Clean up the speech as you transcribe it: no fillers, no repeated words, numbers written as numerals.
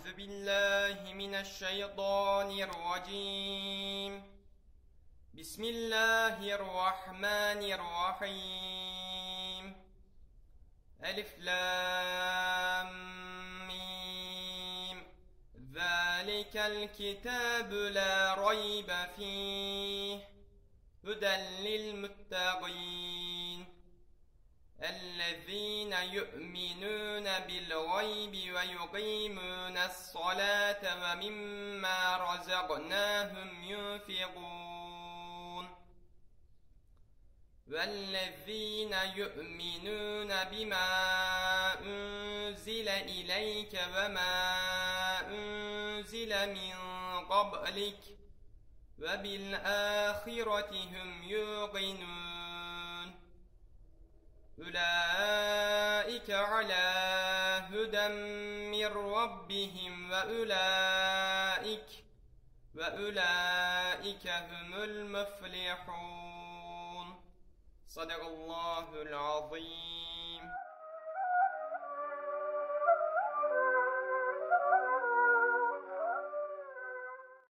أعوذ بالله من الشيطان الرجيم. بسم الله الرحمن الرحيم. ألف لام ميم. ذلك الكتاب لا ريب فيه هدى للمتقين الذين يؤمنون بالغيب ويقيمون الصلاة ومما رزقناهم ينفقون والذين يؤمنون بما أنزل إليك وما أنزل من قبلك وبالآخرة هم يوقنون أولئك على هدى من ربهم وأولئك هم المفلحون. صدق الله العظيم.